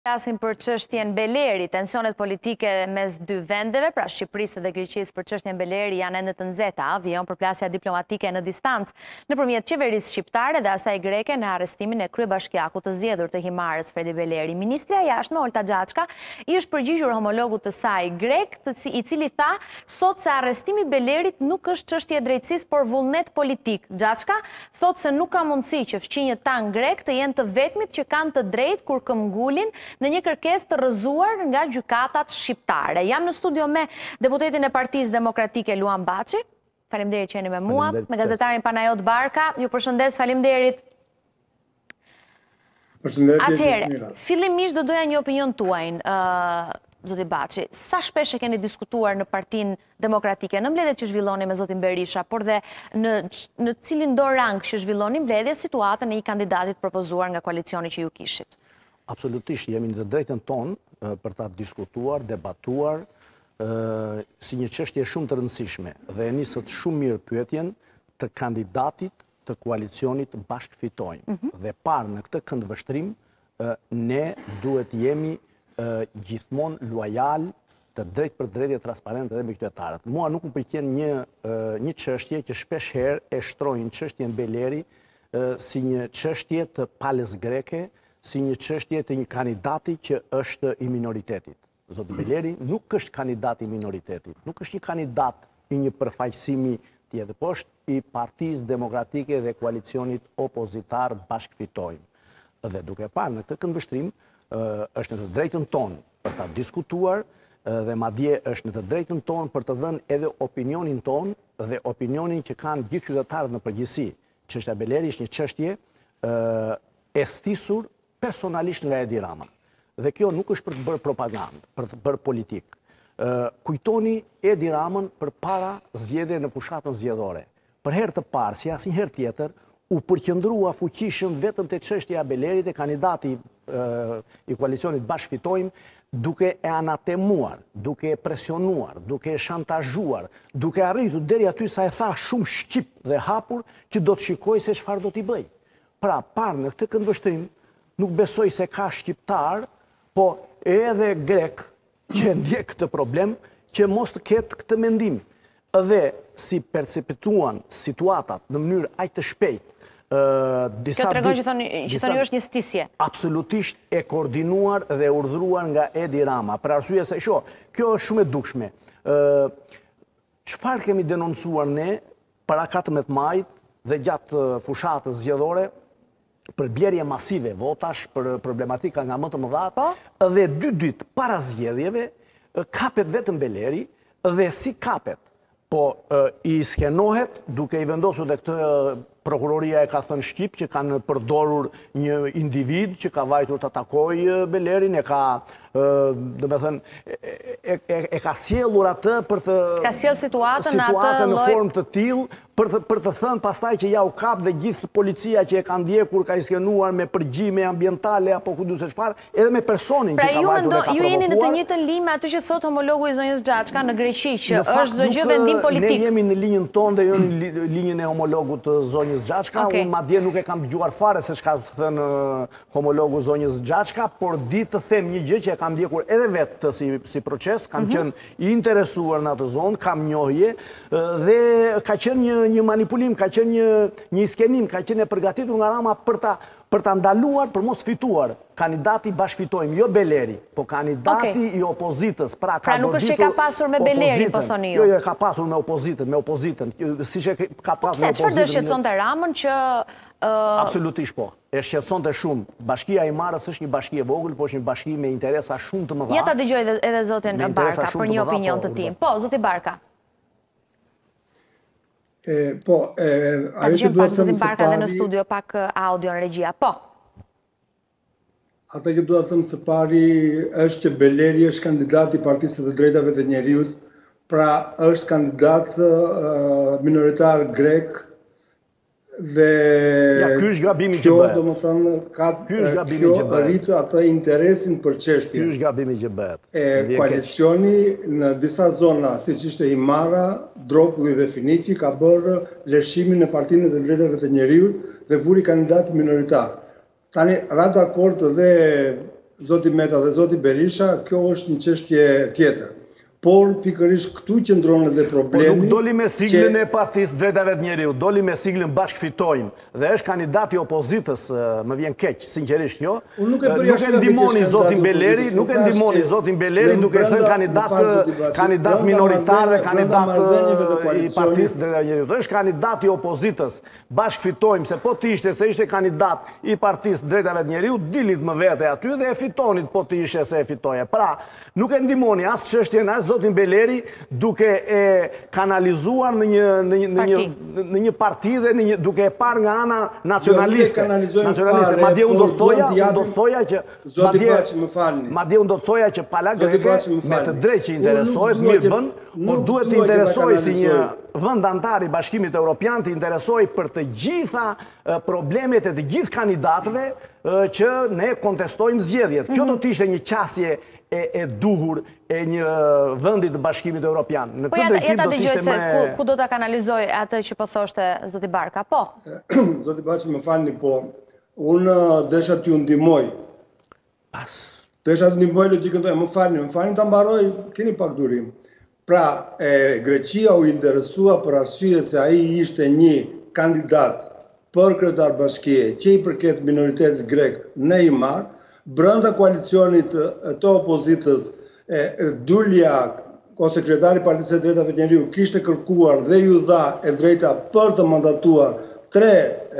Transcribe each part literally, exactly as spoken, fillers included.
Flasim për çështjen Beleri, tensionet politike mes dy vendeve, pra Shqipërisë dhe Greqisë për çështjen Beleri janë ende të nxehta, vijon përplasja diplomatike në distancë nëpërmjet qeverisë shqiptare dhe asaj greke në arrestimin e kryebashkiakut të zgjedhur të Himarës Fredi Beleri. Ministria e Jashtme Olta Xhaçka i është përgjigjur homologut të saj grek, i cili tha sot se arrestimi i Belerit nuk është çështje drejtësisë, por vullnet politik. Xhaçka thotë se nuk ka mundësi që fqinjët tan grek të jenë të vetmit që kanë të drejtë kur këmbgulin në një kërkesë të rrëzuar nga gjykatat shqiptare. Jam në studio me deputetin e Partisë Demokratike Luan Baçi. Faleminderit që jeni me mua, me gazetarin Panajot Barka. Ju përshëndes, faleminderit. Përshëndetje. Atëherë, fillimisht do doja një opinion tuaj, uh, zoti Baçi. Sa shpesh e keni diskutuar në Partinë Demokratike, në mbledhjet që zhvilloni me zotin Berisha, por dhe në në cilin do rang që zhvilloni mbledhje situatën e një kandidatit propozuar nga koalicioni që ju kishit? Absolutisht, jemi në të drejtën tonë për ta diskutuar, debatuar, si një çështje shumë të rëndësishme dhe e nisët shumë mirë pyetjen të kandidatit të koalicionit Bashkë Fitojmë. Mm -hmm. Dhe parë në këtë këndvështrim, ne duhet jemi gjithmonë luajal, të drejtë për drejtë e transparent edhe me qytetarët. Mua nuk më pëlqen një, një çështje që shpesh herë e shtrojnë çështjen Beleri si një çështje të palës greke, si një çështje të një kandidati që është i minoritetit. Zoti Beleri nuk është kandidat i minoritetit, nuk është një kandidat i një përfaqësimi tjetër, por është i Partisë Demokratike dhe koalicionit opozitar Bashkë Fitojmë. Dhe duke parë në këtë këndvështrim, është në të drejtën tonë për ta diskutuar dhe madje është në të drejtën tonë për të dhënë edhe opinionin tonë dhe opinionin që kanë gjithë qytetarët në përgjithësi. Çështja Beleri është një çështje e stisur personalisht nga Edi Rama. Dhe kjo nuk është për të bërë propagandë, për të bërë politikë. Kujtoni Edi Ramën për para zgjedhje në fushatën zgjedhore. Për herë të parë, si asnjëherë tjetër, u përqendrua fuqishëm vetëm te çështja e Belerit e kandidati i koalicionit Bashkë Fitojmë, duke e anatemuar, duke e presionuar, duke e shantazhuar, duke arritur deri aty sa e tha shumë shqip dhe hapur që do të shikoj se çfarë do t'i bëj. Pra, parë në këtë këndvështrim, nuk besoj se ka shqiptar, po edhe grek që ndjek këtë problem, që mos të ketë këtë mendim. Edhe si perceptuan situatat në mënyrë aq të shpejtë, Kjo të regon që thoni është një stisje. Absolutisht e koordinuar dhe urdhëruar nga Edi Rama. Për arsye se, sho, kjo është shumë e dukshme. Çfarë kemi denoncuar ne para katërmbëdhjetë majit dhe gjatë fushatës zgjedhore, për blerje masive votash, për problematika nga më të mëdha, dhe dy ditë para zgjedhjeve kapet vetëm Beleri dhe si kapet, po i skenohet duke i vendosur dhe këtë prokuroria e ka thënë shqip që kanë përdorur një individ që ka vajtur të takoj Belerin, e ka, do me thënë, e ka sjellur atë për të... Ka sjell situatën në atë në formë të tillë, për të thënë pastaj që ja u kap dhe gjithë policia që e ka ndjekur, ka i skenuar me përgjime ambientale, apo ku du se çfarë, edhe me personin që ka vajtur dhe ka provokuar. Pra ju jeni në të njëjtën linjë me atë që thotë homologu i zonjës Xhaçka në Greqi, që është çdo gjë vendim politik. Ne jemi në linjën tonë dhe jo në linjën e homologut të zonjës Xhaçka. Unë madje nuk e kam dëgjuar fare se çka thënë homologu zonjës Xhaçka, por di të them një gjë që e kam ndjekur edhe vetë si proces, kam qenë i interesuar në atë zonë, kam njohje dhe ka qenë një manipulim, ka qenë një skenim, ka qenë e përgatitur nga Rama për ta për ta ndaluar, për mos fituar kandidati Bashkë Fitojmë, jo Beleri, po kandidati i opozitës. Pra nuk është që ka pasur me Beleri, po thoni ju. Jo, jo, ka pasur me opozitën, me opozitën. Si që ka pasur me opozitën. Pse, çfarë do shqetësonte Ramën që... Absolutisht po. E shqetësonte shumë. Bashkia e Himarës është një bashki e vogël, po është një bashki me interesa shumë të mëdha. Ja ta dëgjoj edhe zotin Barka për një opinion të tij. Po, zoti Barka. Po, ajo që duhet të thëmë së pari... në studio pak audio në regjia, po. Ata që duhet të thëmë së pari është që Beleri është kandidat i Partisë të Drejtave të Njeriut, pra është kandidat minoritar grek dhe kjo do më thënë kjo rritë atë interesin për çështje. Ky është gabimi që bëhet. E koalicioni në disa zona, si që ishte Himara, Dropulli dhe Finiki, ka bërë lëshimin në Partinë të Drejtave të Njeriut dhe vuri kandidat minoritar. Tani, ra dakord dhe zoti Meta dhe zoti Berisha, kjo është një çështje tjetër. Por pikërisht këtu qëndron edhe problemi. Po nuk doli me siglën e Partisë Drejtave të Njeriut, doli me siglën Bashkë Fitojmë dhe është kandidati opozitës, më vjen keq, sinqerisht jo. Nuk e ndihmoni zotin Beleri, nuk e ndihmoni zotin Beleri duke thënë kandidat kandidat minoritar, kandidat i Partisë Drejtave të Njeriut. Është kandidati i opozitës Bashkë Fitojmë, se po të ishte se ishte kandidat i Partisë Drejtave të Njeriut, dilit më vete aty dhe e fitonit po të ishte se e fitoje. Pra, nuk e ndihmoni as çështjen as zotin Beleri duke e kanalizuar në një, në një, në një, në një parti dhe në një, duke e par nga ana nacionaliste. Nacionaliste. Madje unë do të thoja, unë do të thoja që Zoti Baçi, më falni. Madje unë do të thoja që pala greke me të drejtë që interesohet, mirë bën, por duhet të interesojë si një vend antar i Bashkimit Evropian, të interesojë për të gjitha problemet e të gjithë kandidatëve që ne kontestojmë zgjedhjet. Kjo do të ishte një qasje e duhur e një vendit të Bashkimit Evropian. Po jeta dëgjoj se ku do të kanalizoj atë që po thoshte zoti Barka, po? Zoti Baçi, më falni, po, unë desha t'ju ndihmoj. Pas. Desha t'ju ndihmoj logjikën tonë, më falni, më falni ta mbaroj, keni pak durim. Pra, Greqia u interesua për arsye se ai ishte një kandidat për kryetar bashkie që i përket minoritetit grek në i marë, brenda koalicionit të opozitës, Dulja, ose kryetari i Partisë së Drejtave të Njeriut, kishte kërkuar dhe ju dha e drejta për të mandatuar tre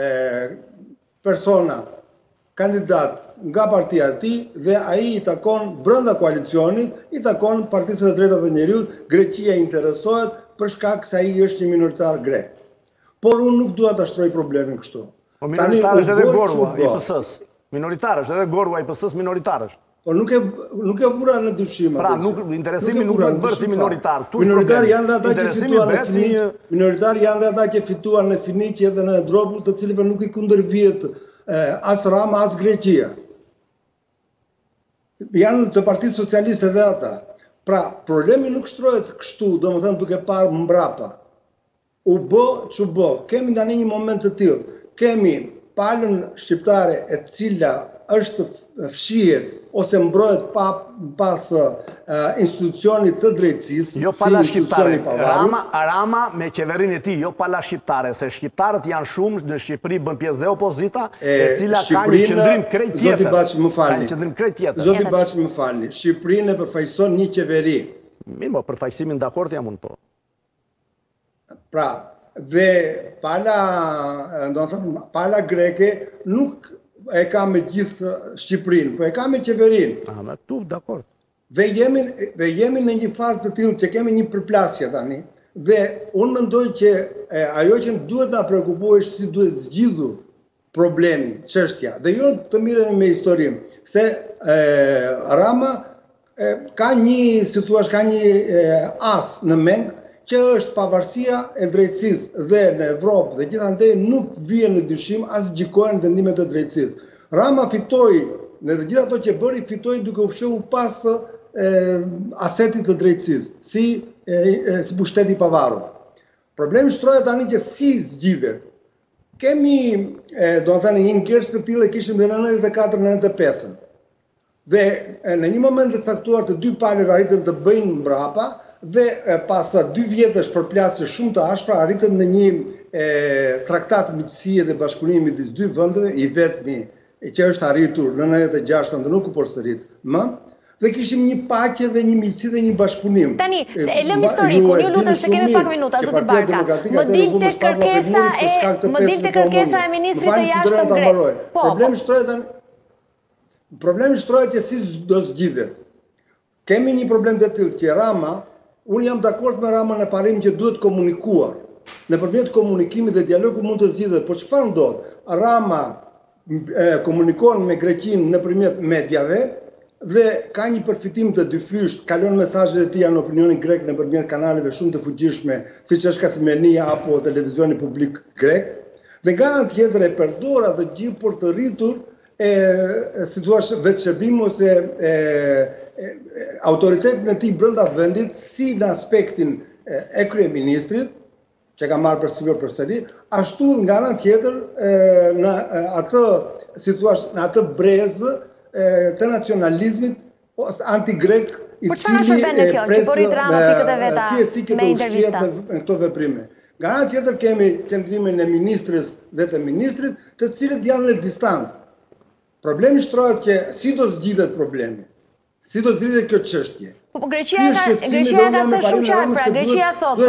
persona kandidat nga partia e tij dhe ai i takon brenda koalicionit, i takon Partisë së Drejtave të Njeriut. Greqia interesohet për shkak se ai është një minoritar grek. Por unë nuk dua ta shtroj problemin kështu. Po minoritar është edhe Gorua i P S-s. Minoritar është, edhe Gorua i P S-s minoritar është. Po nuk e nuk e vura në dyshim atë. Pra, nuk interesimi nuk do të bërë si minoritar. Minoritar janë ata që fituan në Finiq. Minoritar janë ata që fituan në Finiq edhe në Dropull, të cilëve nuk i kundërvjet as Rama as Greqia. Janë të Partisë Socialiste dhe ata. Pra, problemi nuk shtrohet kështu, domethënë duke parë mbrapa. U bë ç'u bë. Kemi tani një moment të tillë. Kemi palën shqiptare e cila është fshihet ose mbrohet pa, pas uh, institucionit të drejtësisë. Jo pala si shqiptare, Rama, Rama me qeverinë e tij, jo pala shqiptare, se shqiptarët janë shumë, në Shqipëri bën pjesë dhe opozita, e, e cila ka një qëndrim krejt tjetër. Zoti Baçi, më falni. Ka një qëndrim krejt tjetër. Zoti Baçi, më falni. Shqipërinë e përfaqëson një qeveri. Mirë, po përfaqësimin dakord jam unë, po. Pra, dhe pala, do të them, pala greke nuk e ka me gjithë Shqipërinë, po e ka me qeverinë. Ah, me tu, dakord. Dhe jemi, dhe jemi në një fazë të tillë që kemi një përplasje tani, dhe unë mendoj që e, ajo që duhet na preokupojë është si duhet zgjidhur problemi, çështja. Dhe jo të miremi me historinë, se e, Rama e, ka një, si thua, ka një e, as në meng, që është pavarësia e drejtësisë dhe në Evropë dhe gjithandej nuk vjen në dyshim as gjikohen vendimet e drejtësisë. Rama fitoi, në të gjitha ato që bëri, fitoi duke u fshehur pas e, asetit të drejtësisë, si e, e, si pushteti i pavarur. Problemi shtrohet tani që si zgjidhet. Kemi, e, do të thënë, një nkersh të tillë kishim në nëntëdhjetë e katër nëntëdhjetë e pesë. Dhe e, në një moment të caktuar të dy palët arritën të bëjnë mbrapa, dhe pas dy vjetësh përplasje shumë të ashpra arritëm në një e, traktat miqësie dhe bashkëpunimi midis dy vendeve, i vetmi që është arritur në nëntëdhjetë e gjashtë dhe nuk u përsërit më, dhe kishim një paqe dhe një miqësi dhe një bashkëpunim. Tani, e lëm historikun, ju lutem se kemi pak minuta, zoti Barka. Më dilte kërkesa e më dilte kërkesa e ministrit të jashtëm grek. Po, problemi shtrohet problemi shtrohet që si do zgjidhet. Kemi një problem të tillë që Rama, unë jam dakord me Ramën në parim që duhet komunikuar. Nëpërmjet komunikimit dhe dialogu mund të zgjidhet, por çfarë ndodh? Rama e, komunikon me Greqinë nëpërmjet mediave dhe ka një përfitim të dyfysht, kalon mesazhet e tij në opinionin grek nëpërmjet kanaleve shumë të fuqishme, siç është Kathimenia apo televizioni publik grek, dhe nga ana tjetër e përdor atë gjë për të rritur e, e si thua vetëshërbim ose e, autoritetin e tij brenda vendit, si në aspektin e kryeministrit, që ka marrë përsipër përsëri, ashtu nga ana tjetër në atë, si thua, në atë brezë të nacionalizmit anti-grek i cili pret si e si këtë ushqet në këto veprime. Nga ana tjetër kemi qendrimin e ministres dhe të ministrit, të cilët janë në distancë. Problemi shtrohet që si do zgjidhet problemi, si do zgjidhet kjo çështje. Po Greqia ka thënë shumë qartë, pra Greqia thotë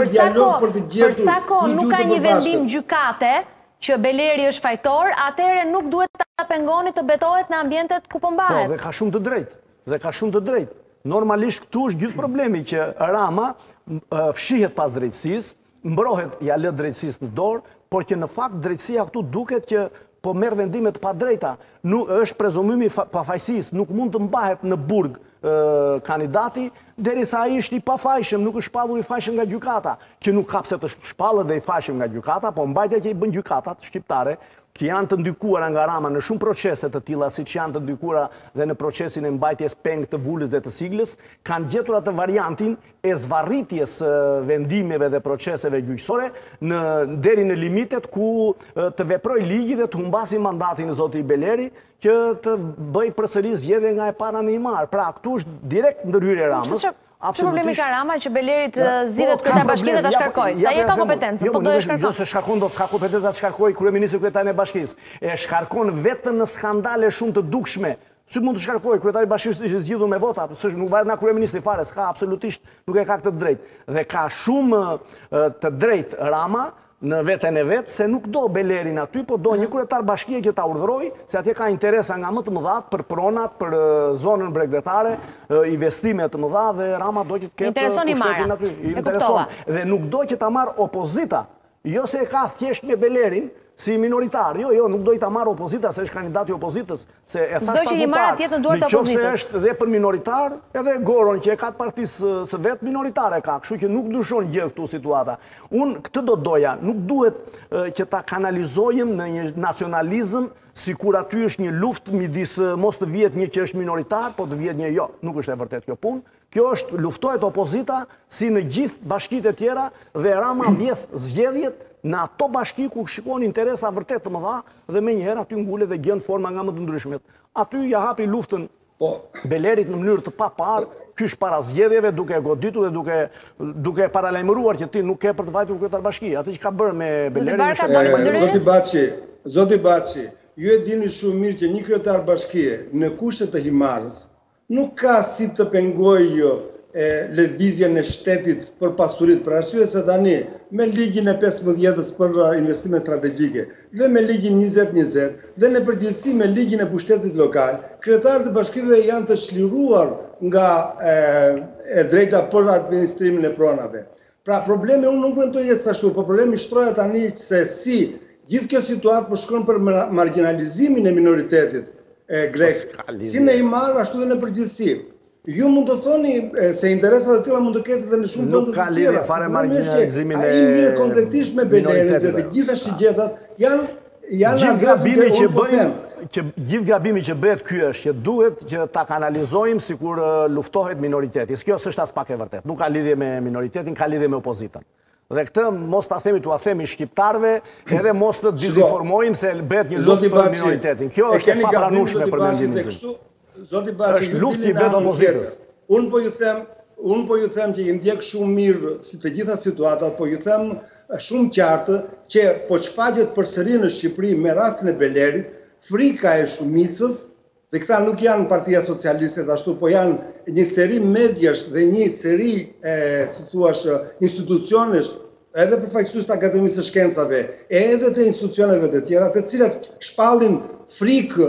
për sa kohë nuk ka një vendim gjykate që Beleri është fajtor, atëherë nuk duhet ta pengoni të betohet në ambientet ku po mbahet. Po, dhe ka shumë të drejtë, dhe ka shumë të drejtë. Normalisht këtu është gjithë problemi që Rama fshihet pas drejtësisë, mbrohet ja lë drejtësisë në dorë, por që në fakt drejtësia këtu duket që po merr vendime të padrejta. Nuk është prezumimi pafajësisë, nuk mund të mbahet në burg kandidati derisa ai është i pafajshëm, nuk është shpallur i fajshëm nga gjykata, që nuk ka pse të shpallet dhe i fajshëm nga gjykata, po mbajtja që i bën gjykatat shqiptare, që janë të ndykuara nga Rama në shumë procese të tilla siç janë të ndykuara dhe në procesin e mbajtjes peng të Vulës dhe të Siglës, kanë gjetur atë variantin e zvarritjes vendimeve dhe proceseve gjyqësore në deri në limitet ku të veproj ligji dhe të humbasi mandatin e zoti Beleri, që të bëj përsëri zgjedhje nga e para në imar. Pra këtu është direkt ndërhyrje Ramës. Që problemi ka Rama që Belerit zgjidhet kryetar bashkisë dhe ta shkarkojë? Sa je ka kompetencë, po do e shkarkoj. Jo, se shkarkon do të s'ka kompetencë të shkarkojë kryeministri kryetarin e bashkisë. E shkarkon vetëm në skandale shumë të dukshme. Si mund të shkarkojë kryetari i bashkisë ishte zgjidhur me vota, nuk varet nga kryeministri fare, s'ka absolutisht nuk e ka këtë drejtë. Dhe ka shumë të drejtë Rama në veten e vetë, se nuk do Belerin aty, po do një kryetar bashkie që ta urdhëroj, se atje ka interesa nga më të mëdha për pronat, për zonën bregdetare, investime të mëdha dhe Rama do që të ketë pushtetin aty. Intereson. Dhe nuk do që ta marr opozita, jo se e ka thjesht me Belerin si minoritar. Jo, jo, nuk do i ta marr opozita se është kandidati i opozitës, se e thash pa votar. Në qoftë se është dhe për minoritar, edhe Goron që e ka të partisë së vet minoritare ka, kështu që nuk ndryshon gjë këtu situata. Unë këtë do doja, nuk duhet që ta kanalizojmë në një nacionalizëm sikur aty është një luftë midis mos të vihet një që është minoritar, po të vihet një jo, nuk është e vërtet kjo punë. Kjo është luftohet opozita si në gjithë bashkitë e tjera dhe Rama vjedh zgjedhjet në ato bashki ku shikon interesa vërtet të mëdha dhe me njëherë aty ngulet dhe gjen forma nga më të ndryshmet. Aty ja hapi luftën Belerit në mënyrë të paparë, kysh para zgjedhjeve duke goditur dhe duke duke paralajmëruar që ti nuk ke për të vajtur kryetar bashki. Atë që ka bërë me Belerin Zoti Baçi, Zoti Baçi, ju e dini shumë mirë që një kryetar bashkie në kushtet të Himarës nuk ka si të pengojë lëvizjen e shtetit për pasurit, për arsye se tani me ligjin e pesëmbëdhjetës për investime strategjike dhe me ligjin njëzet njëzet dhe në përgjithësi me ligjin e pushtetit lokal, kryetarët e bashkive janë të çliruar nga e drejta për administrimin e pronave. Pra problemi unë nuk mendoj se ashtu, por problemi shtrohet tani se si gjithë kjo situatë po shkon për marginalizimin e minoritetit grek, si në Himar ashtu dhe në përgjithësi. Ju mund të thoni se interesat e tilla mund të ketë edhe në shumë vende të tjera. Nuk ka lidhje fare marginalizimin e ai ngrihet kompletisht me Belerin dhe të gjitha shigjetat janë janë gjithë gabimi që bëjmë, që gjithë gabimi që bëhet ky është që duhet që ta kanalizojmë sikur luftohet minoriteti. Kjo s'është as pak e vërtetë. Nuk ka lidhje me minoritetin, ka lidhje me opozitën. Dhe këtë mos ta themi tu a themi shqiptarëve, edhe mos të dizinformojmë se bëhet një luftë për minoritetin. Kjo është e papranueshme për mendimin tim. Zoti Baçi, është luftë i vetë opozitës. Unë po ju them, unë po ju them që i ndjek shumë mirë si të gjitha situatat, po ju them shumë qartë që po shfaqet përsëri në Shqipëri me rastin e Belerit, frika e shumicës, dhe këta nuk janë Partia Socialiste ashtu, po janë një seri mediash dhe një seri, si thuash, institucionesh, edhe përfaqësues të Akademisë së Shkencave, edhe të institucioneve të tjera, të cilat shpallin frikë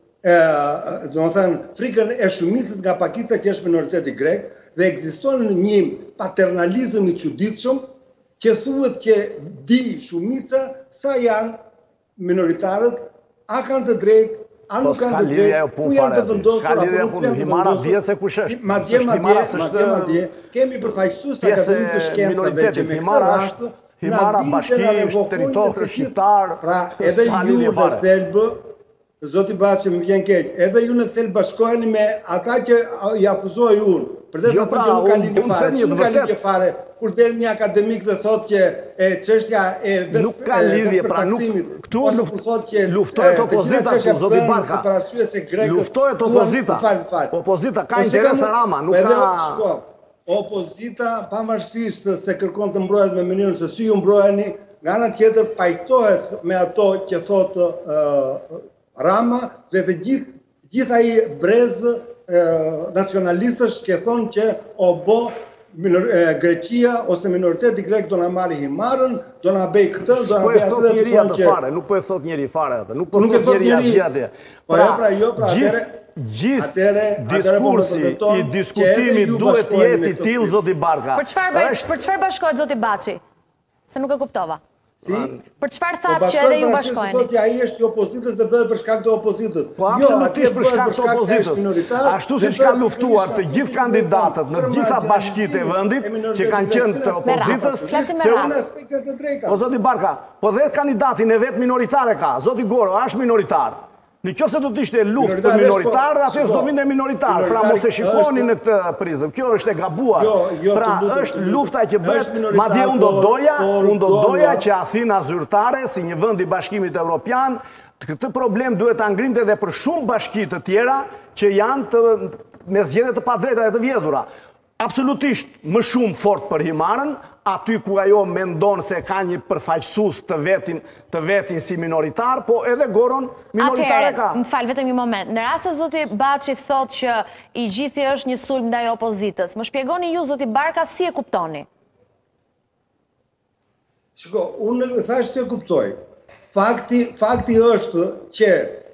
do të thënë, frikën e shumicës nga pakica që është minoriteti grek dhe ekziston një paternalizëm i çuditshëm që thuhet që di shumica sa janë minoritarët, a kanë të drejtë, a nuk kanë të drejtë, ku janë të vendosur apo nuk janë të vendosur. Madje madje madje kemi përfaqësues të Akademisë së Shkencave që me këtë rast Himara bashki, territor shqiptar, pra edhe ju dhe thelbë Zoti Baçi, më vjen keq. Edhe ju në thel bashkoheni me ata që i akuzoi unë. Përdes ato që nuk ka lidhje fare. Si nuk ka lidhje fare kur del një akademik dhe thotë që e çështja e vetë nuk ka lidhje, pra nuk këtu luftohet opozita këtu, zoti Barka. Luftohet opozita. Opozita ka interese Rama, nuk ka. Opozita pavarësisht se kërkon të mbrohet me mënyrën se si ju mbroheni, nga ana tjetër pajtohet me ato që thotë Rama dhe të gjithë gjithë ai brez nacionalistësh që thonë që o bo Greqia ose minoriteti grek do na marrë himarën, do na bëj këtë, do na bëj atë dhe të thonë që nuk po e thot njëri fare atë, nuk po thot njëri asgjë atje. Po jo pra, jo pra, atëre gjithë diskursi i diskutimit duhet të jetë i tillë, zoti Barka. Për çfarë bashkohet zoti Baçi? Se nuk e kuptova. Si? Për çfarë thatë që edhe ju bashkoheni? Po bashkoheni. Ai është i opozitës dhe bëhet për shkak të opozitës. Po absolutisht për shkak të opozitës. Ashtu siç kanë luftuar të gjithë kandidatët në gjitha bashkitë e vendit që kanë qenë të opozitës, se janë aspekte të drejta. Po zoti Barka, po dhe kandidatin e vet minoritare ka. Zoti Goro është minoritar. Në qoftë se do të ishte luftë për minoritarë, atë s'do vinte minoritar. Pra mos e shikoni në këtë prizëm. Kjo është e gabuar. Pra është lufta që bëhet, madje unë do doja, unë do doja që Athina zyrtare si një vend i Bashkimit Evropian, këtë problem duhet ta ngrinte edhe për shumë bashki të tjera që janë të me zgjedhje të padrejta dhe të vjedhura. Absolutisht më shumë fort për himarën, aty ku ajo mendon se ka një përfaqësues të vetin, të vetin si minoritar, po edhe Goron minoritare ka. Atëherë, më fal vetëm një moment. Në rast se zoti Baçi thotë që i gjithë është një sulm ndaj opozitës, më shpjegoni ju zoti Barka si e kuptoni? Shiko, unë thash se e kuptoj. Fakti, fakti është që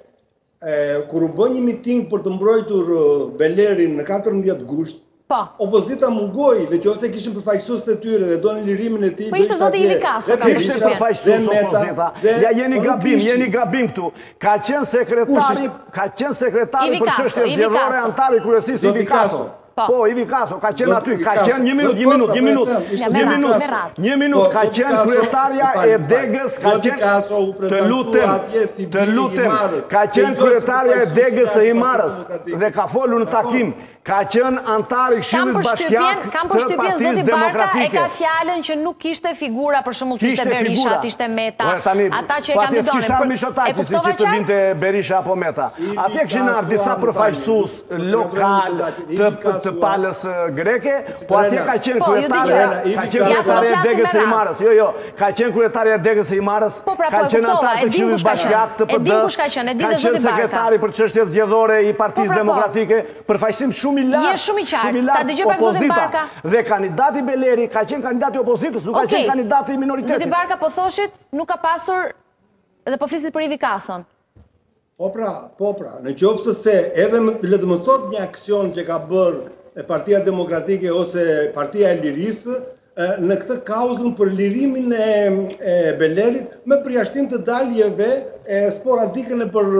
e, kur u bë një miting për të mbrojtur Belerin në katërmbëdhjetë gusht, opozita mungoi, dhe qofse kishin përfaqësues të tyre dhe donin lirimin e tij. Po ishte zoti Ivi Kaso, ka ishte përfaqësues opozita. Ja jeni gabim, jeni gabim këtu. Ka qenë sekretari, ka qenë sekretari për çështje zgjedhore antari kryesisë Ivi Kaso. Po, Ivi Kaso, ka qenë aty, ka qenë një minut, një minut, një minut, një minut, një minut, ka qenë kryetarja e Degës, ka qenë, të lutem, të lutem, ka qenë kryetarja e Degës së Himarës dhe ka folur në takim, ka qenë antar i Këshillit Bashkiak të Partisë Demokratike. E ka fjalën që nuk kishte figura, për shembull kishte Berisha, kishte Meta, ata që e kandidonin. Po kishte Mishotakis si që të vinte Berisha apo Meta. Atje kishin ardhur disa përfaqësues lokal të palës greke, po atje ka qenë kryetarja, ka qenë kryetarja e Degës së Himarës. Jo, jo, ka qenë kryetarja e Degës së Himarës, ka qenë antar të Këshillit Bashkiak të P D-s, ka qenë sekretari për çështjet zgjedhore i Partisë Demokratike, përfaqësim shumë i lartë, je shumë i qartë, ta dëgjoj pak zotin Barka. Dhe kandidati Beleri ka qenë kandidati opozitës, nuk ka qenë kandidati minoritetit. Zoti Barka po thoshit, nuk ka pasur dhe po flisit për Ivi Kason. Po pra, po pra, në qoftë se edhe le të më thot një aksion që ka bërë Partia Demokratike ose Partia e Lirisë në këtë kauzën për lirimin e Belerit me përjashtim të daljeve sporadike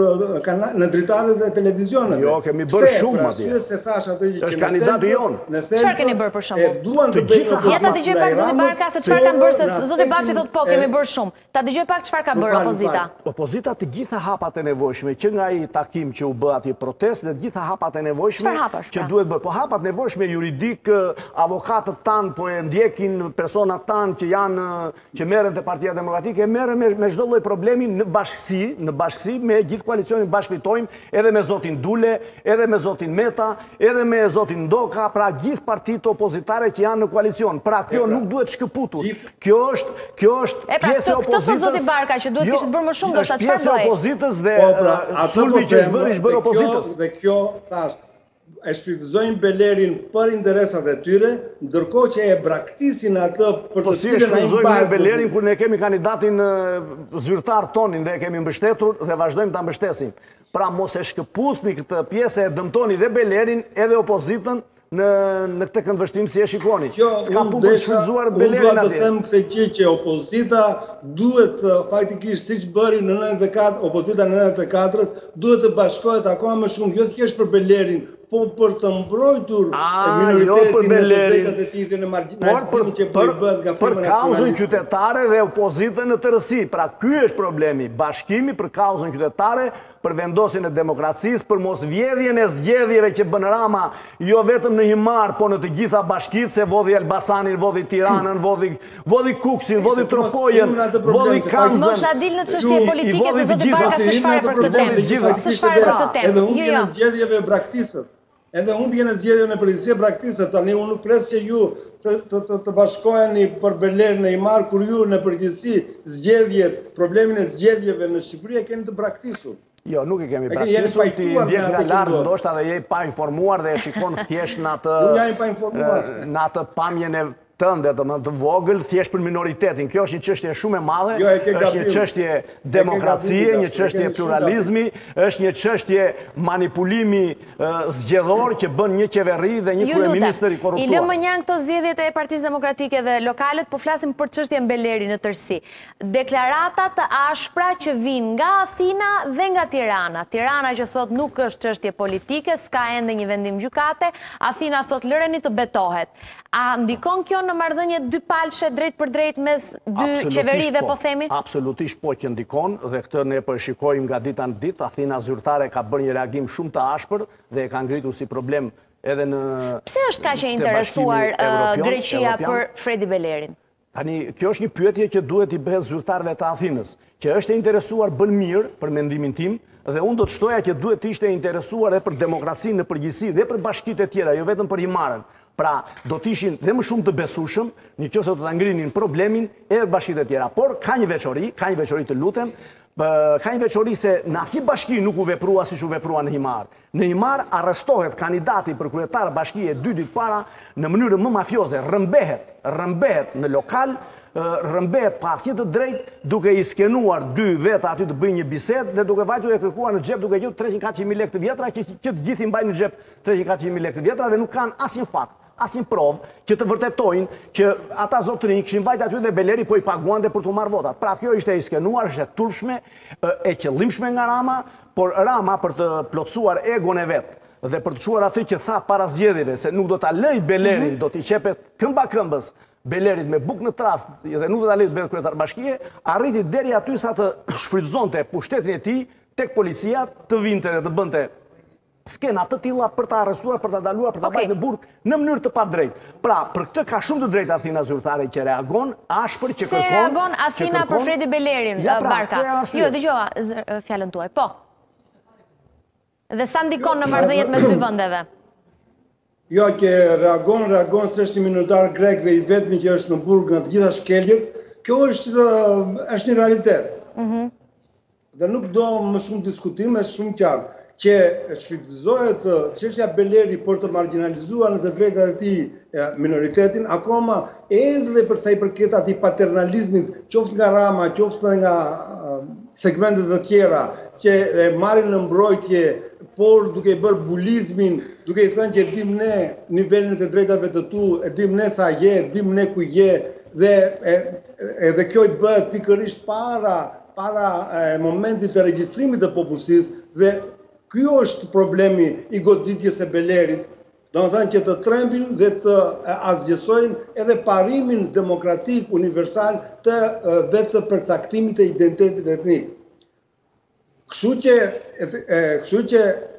në dritaret dhe televizionet. Jo, kemi bërë shumë atje. Se, se thash atë që është kandidati jonë. Çfarë keni bërë për shembull? Duan të bëjnë opozita. Ja ta dëgjoj pak zoti Barka se çfarë kanë bërë, se zoti Baçi thotë po kemi bërë shumë. Ta dëgjoj pak çfarë ka bërë opozita. Opozita të gjitha hapat e nevojshme që nga ai takim që u bë atje protestë dhe të gjitha hapat e nevojshme që duhet bërë. Po hapat nevojshme juridik, avokatët tanë po e ndjekin personat tanë që janë që merren te Partia Demokratike, merren me çdo lloj problemi në bashkësi në bashkësi me gjithë koalicionin bashkëfitojmë edhe me zotin Dule, edhe me zotin Meta, edhe me zotin Ndoka, pra gjithë partitë opozitare që janë në koalicion. Pra kjo nuk duhet shkëputur. Kjo është, kjo është pjesë e opozitës. Këto son zoti Barka që duhet kishte bërë më shumë, do të çfarë bëj? Pjesë e opozitës dhe sulmi që është bërë, është bërë opozitës. Dhe kjo thash, e shfrytëzojnë Belerin për interesat e tyre, ndërkohë që e braktisin atë për të cilën ai mbajnë. Po si e shfrytëzojnë Belerin kur ne kemi kandidatin zyrtar tonin dhe e kemi mbështetur dhe vazhdojmë ta mbështesim. Pra mos e shkëpusni këtë pjesë, e dëmtoni dhe Belerin edhe opozitën në në këtë këndvështrim si e shikoni. S'ka punë për të shfrytëzuar Belerin atje. Unë do të them këtë gjë që opozita duhet faktikisht siç bëri në nëntëdhjetë e katër, opozita në nëntëdhjetë e katër-s duhet të bashkohet akoma më shumë, jo thjesht për Belerin, po për të mbrojtur minoritetin në të drejtat e tij dhe në marginalizimin që po i bën nga për kauzën qytetare dhe opozitën në tërësi. Pra ky është problemi, bashkimi për kauzën qytetare, për vendosjen e demokracisë, për mos vjedhjen e zgjedhjeve që bën Rama, jo vetëm në Himar, po në të gjitha bashkitë, se vodhi Elbasanin, vodhi Tiranën, vodhi vodhi Kuksin, vodhi Tropojën, vodhi Kamzën. Mos na dil në çështje politike se zoti Barka s'është fare për këtë temë. S'është fare për këtë temë. Edhe humbjen e zgjedhjeve braktisët. Edhe humbjen e zgjedhjeve në përgjithësi braktisët. Tani unë nuk pres që ju të bashkoheni për Beler në Himar, kur ju në përgjithësi zgjedhjet, problemin e zgjedhjeve në Shqipëri e keni të braktisur. Jo, nuk i kemi praktisur, ti ndjek nga lartë, ndoshta dhe je pa informuar dhe e shikon thjesht në atë pamjen e tënde të vogël, thjesht për minoritetin. Kjo është një çështje shumë e madhe, është një çështje demokracie, një çështje pluralizmi, është një çështje manipulimi zgjedhor që bën një qeveri dhe një kryeministër i korruptuar. I lëmë një këto zgjedhjet e Partisë Demokratike dhe lokalet, po flasim për çështjen Beleri në tërësi. Deklarata të ashpra që vijnë nga Athina dhe nga Tirana. Tirana që thot nuk është çështje politike, s'ka ende një vendim gjykate, Athina thot lëreni të betohet. A ndikon kjo në marrëdhënie dy palshe drejt për drejt mes dy qeverive, po themi? Absolutisht po që ndikon, dhe këtë ne po e shikojmë nga dita në ditë. Athina zyrtare ka bërë një reagim shumë të ashpër dhe e ka ngritur si problem edhe në Pse është kaq e interesuar Greqia për Fredi Belerin? Tani, kjo është një pyetje që duhet i bëhet zyrtarëve të Athinës, që është e interesuar bën mirë për mendimin tim, dhe unë do të shtoja që duhet të ishte e interesuar edhe për demokracinë në përgjithësi dhe për bashkitë e tjera, jo vetëm për Himarën. Pra, do të ishin dhe më shumë të besueshëm, nëse do ta ngrinin problemin edhe bashkitë e tjera. Por ka një veçori, ka një veçori të lutem, ka një veçori se në asnjë bashki nuk u veprua siç u veprua në Himar. Në Himar arrestohet kandidati për kryetar bashkie dy ditë para në mënyrë më mafioze, rrëmbehet, rrëmbehet në lokal, rrëmbehet pa asnjë të drejtë, duke i skenuar dy veta aty të bëjnë një bisedë dhe duke vajtur e kërkuar në xhep duke gjetur treqind katëqind mijë lekë të vjetra, që të gjithë i mbajnë në xhep treqind katëqind mijë lekë të vjetra dhe nuk kanë asnjë fakt, asnjë provë që të vërtetojnë që ata zotërinj kishin vajtur aty dhe Beleri po i paguante për të marrë votat. Pra kjo ishte e skenuar, është e turpshme, e qëllimshme nga Rama, por Rama për të plotësuar egon e vet dhe për të çuar atë që tha para zgjedhjeve se nuk do ta lëj Belerin, do t'i qepet këmba këmbës Belerit me bukë në trast dhe nuk do ta lejë të bëhet kryetar bashkie, arriti deri aty sa të shfrytëzonte pushtetin e tij tek policia, të vinte dhe të bënte skena të tilla për ta arrestuar, për ta daluar, për ta bërë në burg në mënyrë të padrejtë. Pra, për këtë ka shumë të drejtë Athina zyrtare që reagon ashpër, që kërkon. Se reagon Athina për Fredi Belerin, Barka. Jo, dëgjova fjalën tuaj. Po. Dhe sa ndikon në marrëdhëniet mes dy vendeve? Jo, që reagon, reagon se është një minoritar grek dhe i vetmi që është në burg nga të gjitha shkeljet, kjo është, është një realitet. Dhe nuk do më shumë diskutim, është shumë qartë, që shfrytëzohet çështja Beleri për të marginalizuar në të drejtat e tij minoritetin, akoma edhe për sa i përket atij paternalizmit, qoftë nga Rama, qoftë nga segmentet e tjera, që marrin në mbrojtje, por duke bërë bulizmin, duke i thënë që dim ne nivelin e drejtave të tu, e dim ne sa je, dim ne ku je, dhe edhe kjo i bëhet pikërisht para para momentit të regjistrimit të popullsisë, dhe ky është problemi i goditjes së Belerit, do të thënë që të trembin dhe të asgjësojnë edhe parimin demokratik universal të vetë përcaktimit të identitetit etnik. Kështu që, kështu që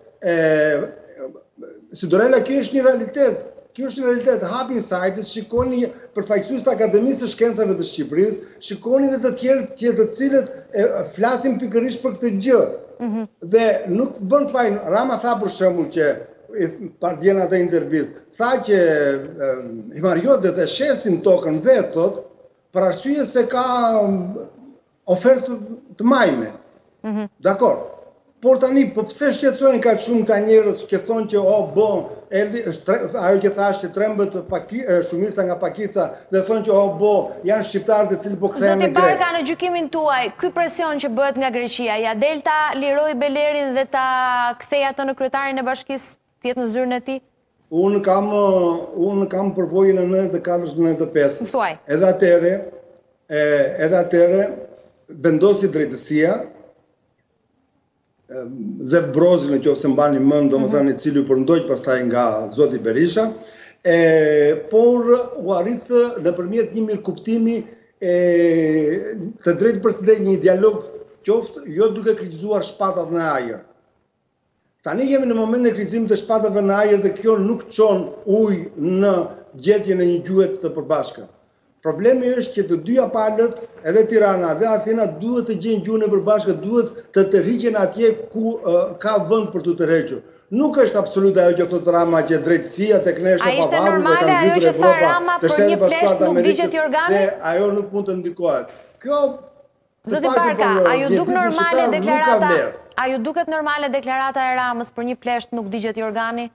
Sidorella, kjo është një realitet. Kjo është një realitet. Hapin sajtës, shikoni përfaqësues të Akademisë së Shkencave të Shqipërisë, shikoni dhe të tjerë që të cilët flasin pikërisht për këtë gjë. Dhe nuk bën fajin. Rama tha për shembull që partien atë intervistë, tha që himariotët e shesin tokën vetë, thot, për arsye se ka ofertë të majme. Dakor. Por tani, po pse shqetësojnë kaq shumë ta njerëz që thonë që o bon, erdhi ajo që thash që trembët shumica nga Pakica dhe thonë që o bo, janë shqiptarët e cilët po kthehen në Grekë. Zoti Barka, në gjykimin tuaj, ky presion që bëhet nga Greqia, ja del ta liroj Belerin dhe ta kthej atë në kryetarin e bashkisë, të jetë në zyrën e tij? Unë kam unë kam përvojën e nëntëdhjetë e katër nëntëdhjetë e pesë. Thuaj. Edhe atëre, edhe atëre vendosi drejtësia Zef Brozin, në qoftë se mbani mend, domethënë i cili u përndojq pastaj nga zoti Berisha, e, por u arrit nëpërmjet një mirëkuptimi e, të drejtë përshëndet një dialog qoftë jo duke kritizuar shpatat në ajër. Tani jemi në moment në krizimit të shpatave në ajër dhe kjo nuk çon ujë në gjetjen e një gjuhë të përbashkët. Problemi është që të dyja palët, edhe Tirana dhe Athena, duhet të gjejnë gjuhën e përbashkët, duhet të tërhiqen atje ku uh, ka vend për të tërhequr. Nuk është absolute ajo që thotë Rama që drejtësia tek ne është e pavarur dhe kanë ngritur Evropa, të Shtetet Bashkuara të Amerikës dhe ajo nuk mund të ndikohet. Kjo Zoti Barka, a ju duk normale deklarata? A ju duket normale deklarata e Ramës për një plesht nuk digjet Jorgani?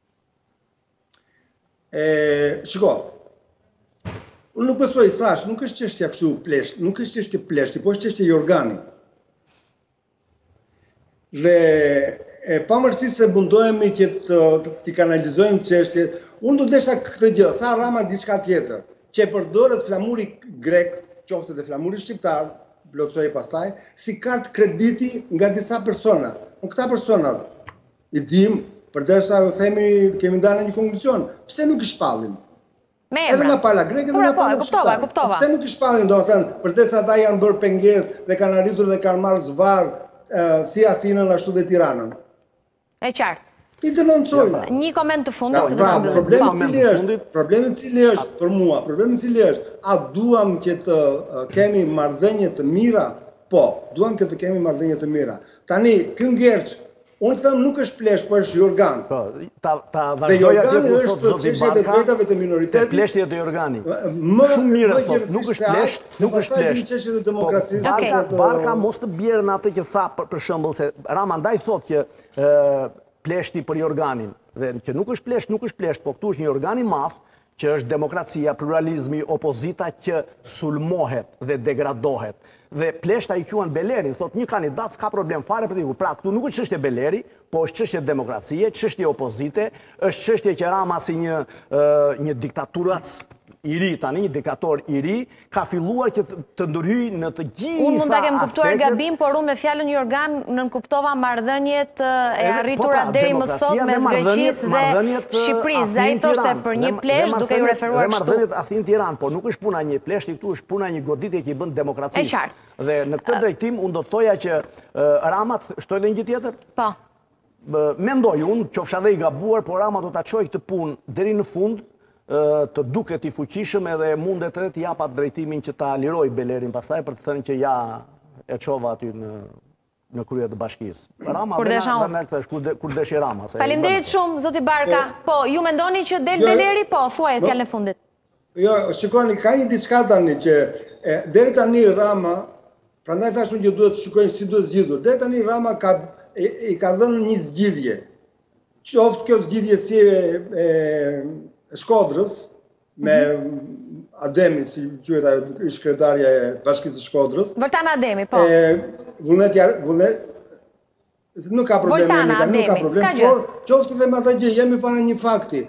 E, shiko, unë nuk besoj, thash, nuk është çështja kështu plesht, nuk është çështje pleshti, po është çështje Jorgani. Dhe e pavarësisht se mundohemi që të, të, të kanalizojmë çështje, unë do desha këtë gjë, tha Rama diçka tjetër, që përdoret flamuri grek, qoftë edhe flamuri shqiptar, vlerësoi pastaj, si kartë krediti nga disa persona. Unë këta persona i dim, përderisa ju themi kemi ndarë në një konkluzion, pse nuk i shpallim? Edhe nga pala greke dhe nga pala shqiptare. Pse nuk i shpallin, do të thënë, përderisa ata janë bërë pengesë dhe kanë arritur dhe kanë marrë zvarr si Athinën ashtu dhe Tiranën. E qartë. Ti denoncoj. Një koment të fundit se do ta mbyllim. Problemi cili është, problemi cili është për mua, problemi cili është, a duam që të kemi marrëdhënie të mira? Po, duam që të kemi marrëdhënie të mira. Tani, ky ngerç, unë them nuk është plesh, po është Jorgan. Po, ta ta dhe Jorgani ku është thot zoti çështja e drejtave të minoritetit. Pleshtja e Jorgani. Më shumë mirë thot, nuk është plesht, nuk është plesht. Çështja e demokracisë. Barka, Barka mos të bjerë në atë që tha për, për shembull se Rama ndaj thot që ë pleshti për Jorganin, dhe që nuk është plesht, nuk është plesht, po këtu është një organ i madh që është demokracia, pluralizmi, opozita që sulmohet dhe degradohet. Dhe pleshta i quan Belerin, thot një kandidat s'ka problem fare për t'i. Pra, këtu nuk është çështje Beleri, po është çështje demokracie, çështje opozite, është çështje që Rama si një, uh, një diktaturac i ri, tani një diktator i ri, ka filluar që të ndërhyjë në të gjitha Unë mund ta kem kuptuar gabim, por unë me fjalën Jorgan nënkuptova marrëdhëniet e arritura deri më sot mes Greqisë dhe Shqipërisë. Dhe ai thoshte për një plesh duke ju referuar kështu. Marrëdhëniet Athinë-Tiranë, po nuk është puna një pleshti këtu, është puna një goditje që i bën demokracisë. Dhe në këtë drejtim unë do të thoja që Rama shtoi edhe një gjë tjetër. Po. Mendoj unë, qofsha dhe i gabuar, por Rama do ta çojë këtë punë deri në fund, të duket i fuqishëm edhe mundet edhe të japat drejtimin që ta liroj Belerin pastaj për të thënë që ja e çova aty në në krye të bashkisë. Rama kur desha kur deshi Rama. Faleminderit shumë zoti Barka. Po, ju mendoni që del Beleri? Po, thuaj fjalën e fundit. Jo, shikoni, ka një diçka tani që deri tani Rama, prandaj thashun që duhet të shikojnë si duhet zgjidhur. Deri tani Rama ka i ka dhënë një zgjidhje. Qoftë kjo zgjidhje si e Shkodrës, me Ademi, si quhet ajo ish kryetarja e Bashkisë së Shkodrës. Voltana Ademi, po. Vullnetja, vullnet, nuk ka problem me ta, nuk ka problem, por qoftë edhe me atë gjë, jemi para një fakti.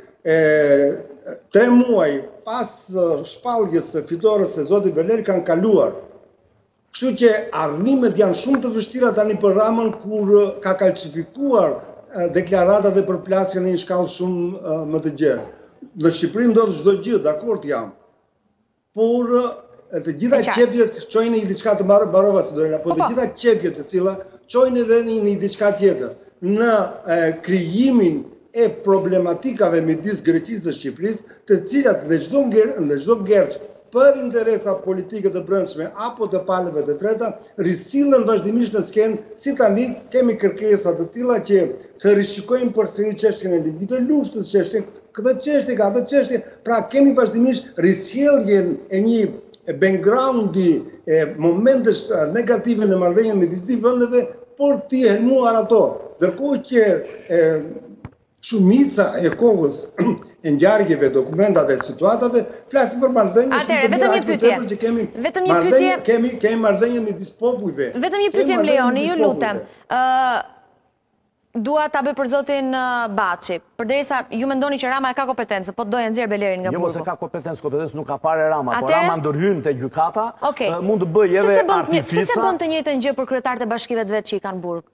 Tre muaj pas shpalljes së fitores së zotit Beleri kanë kaluar. Kështu që arnimet janë shumë të vështira tani për Ramën kur ka kalcifikuar deklaratat dhe përplasjen në një shkallë shumë më të gjerë. Në Shqipëri ndodh çdo gjë, dakord jam. Por të gjitha qepjet çojnë në diçka të mbarova si dorë, po të gjitha qepjet të tilla çojnë edhe në një diçka tjetër. Në krijimin e problematikave midis Greqisë dhe Shqipërisë, të cilat dhe çdo në çdo gerç për interesa politike të brendshme apo të palëve të treta, risillen vazhdimisht në skenë, si tani kemi kërkesa të tilla që të rishikojmë përsëri çështjen e ligit të luftës, çështjen këtë çështje, këtë çështje, pra kemi vazhdimisht risjelljen e një backgroundi e momentesh negative në marrëdhënien midis dy vendeve, por ti helmuar ato. Ndërkohë që e, shumica e kohës e ngjarjeve, dokumentave, situatave, flasim për marrëdhënie. Atëherë, vetëm një pyetje. Kemi vetëm një pyetje. Kemi kemi marrëdhënie midis popujve. Vetëm një pyetje më lejoni, ju lutem. Ë Dua ta bëj për zotin Baçi. Përderisa ju mendoni që Rama e ka kompetencë, po doja nxjerr Belerin nga burgu. Jo, mos e ka kompetencë, kompetencë nuk ka fare Rama, por Rama ndërhyn te gjykata, mund të bëjë edhe artifica. Si se bën të njëjtën gjë për kryetarët e bashkive të vet që i kanë burg?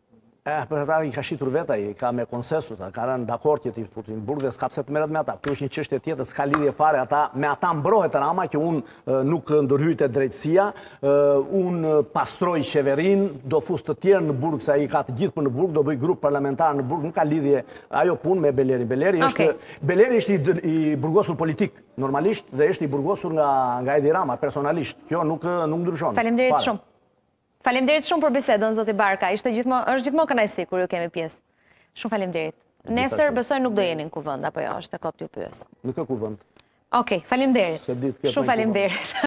Eh, për ata i ka shitur veta, i ka me konsensus, ka rënë dakord që ti futin burg dhe s'ka pse të merret me ata. Këtu është një çështje tjetër, s'ka lidhje fare, ata me ata mbrohet Rama që unë nuk ndërhyjt e drejtësia, unë pastroj qeverin, do fus të tjerë në burg, se ai ka të gjithë për në burg, do bëj grup parlamentar në burg, nuk ka lidhje ajo punë me Beleri. Beleri është Beleri është i burgosur politik, normalisht, dhe është i burgosur nga nga Edi Rama personalisht. Kjo nuk nuk ndryshon. Faleminderit shumë. Faleminderit shumë për bisedën, zoti Barka. Ishte gjithmonë, është gjithmonë kënaqësi kur ju kemi pjesë. Shumë faleminderit. Nesër besoj nuk do jeni në kuvend apo jo, është e kot ju pyes. Nuk ka kuvend. Okej, faleminderit. Shumë faleminderit.